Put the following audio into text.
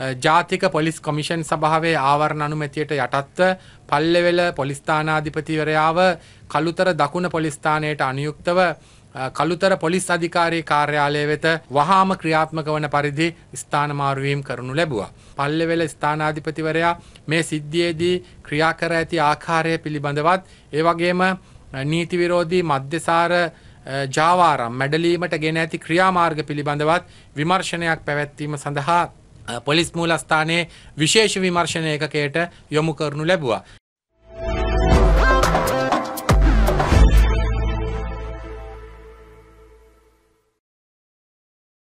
ජාතික police commission සභාවේ ආවරණ අනුමැතියට යටත්ව පල්ලෙවෙල police ස්ථානාධිපතිවරයාව Kalutara දකුණ පොලිස් ස්ථානයට අනුයුක්තව කළුතර පොලිස් අධිකාරී කාර්යාලය වෙත වහාම ක්‍රියාත්මක වන පරිදි ස්ථාන මාරුවීම් කරනු ලැබුවා. පල්ලෙවෙල ස්ථානාධිපතිවරයා මේ සිද්ධියේදී ක්‍රියා කර ඇති ආකාරය පිළිබඳවත් ඒ වගේම නීති විරෝධී මධ්‍යසාර ජාවාරම් මැඩලීමට ගෙන ඇති ක්‍රියාමාර්ග පිළිබඳවත් විමර්ශනයක් පැවැත්වීම සඳහා පොලිස් මූලස්ථානයේ විශේෂ විමර්ශන ඒකකයට යොමු කරනු ලැබුවා.